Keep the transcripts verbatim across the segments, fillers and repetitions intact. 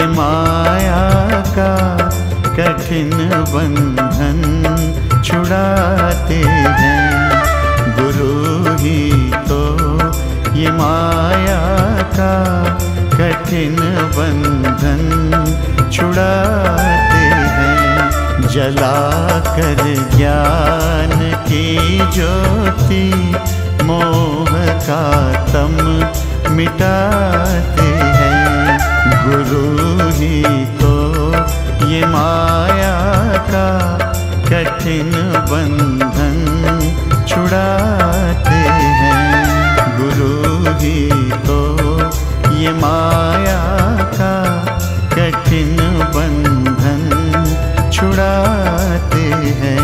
ये माया का कठिन बंधन छुड़ाते हैं। गुरु ही तो ये माया का कठिन बंधन छुड़ाते हैं। जलाकर ज्ञान की ज्योति मोह का तम मिटाते हैं। गुरु ही तो ये माया का कठिन बंधन छुड़ाते हैं। गुरु ही तो ये माया का कठिन बंधन छुड़ाते हैं।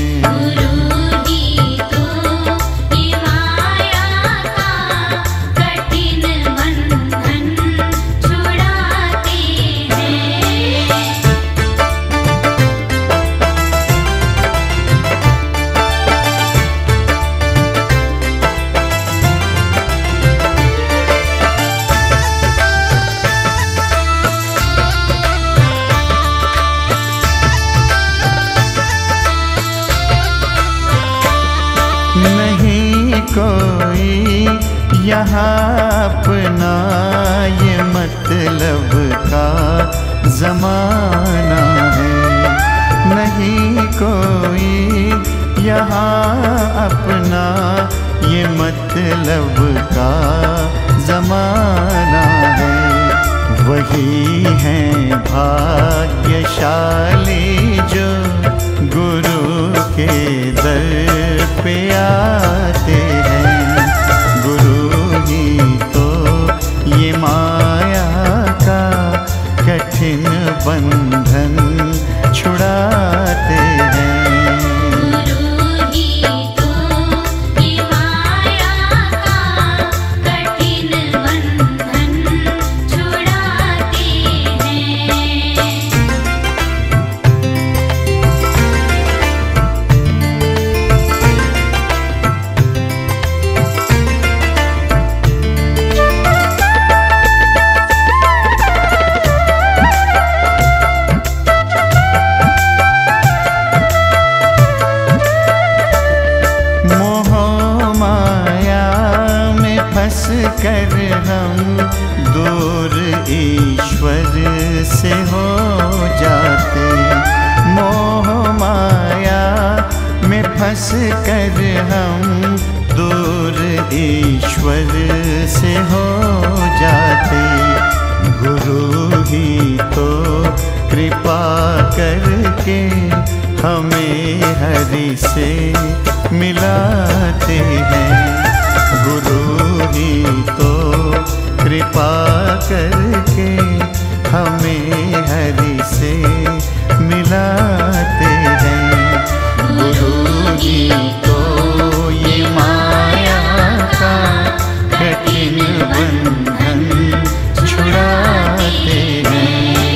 नहीं कोई यहाँ अपना ये मतलब का ज़माना है। नहीं कोई यहाँ अपना ये मतलब का ज़माना है। वही हैं भाग्यशाली जो गुरु के दर पे आते हैं। गुरु ही तो ये माया का कठिन बंधन छुड़ाते हैं। कर हम दूर ईश्वर से हो जाते। मोह माया में फंस कर हम दूर ईश्वर से हो जाते। गुरु ही तो कृपा करके हमें हरि से मिलाते हैं। गुरु ही तो कृपा करके हमें हरि से मिलाते हैं। गुरु ही तो ये माया का कठिन बंधन छुड़ाते हैं।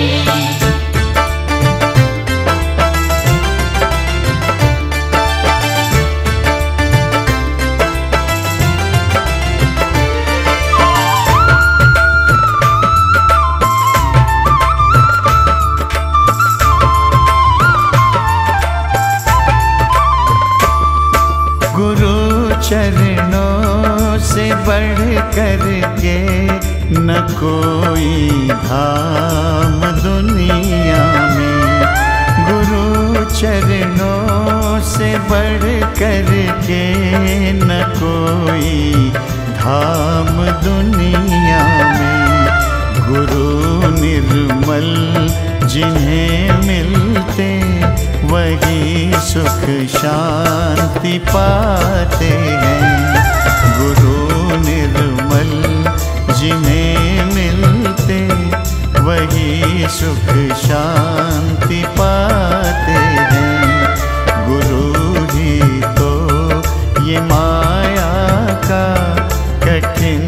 चरणों से बढ़ कर के न कोई धाम दुनिया में। गुरु चरणों से बढ़ कर के न कोई धाम दुनिया में। गुरु निर्मल जिन्हें मिलते वही सुख शांति पाते हैं। गुरु निर्मल जिन्हें मिलते वही सुख शांति पाते हैं। गुरु ही तो ये माया का कठिन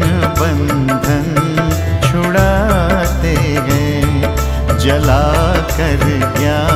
बंधन छुड़ाते हैं। जला कर ज्ञान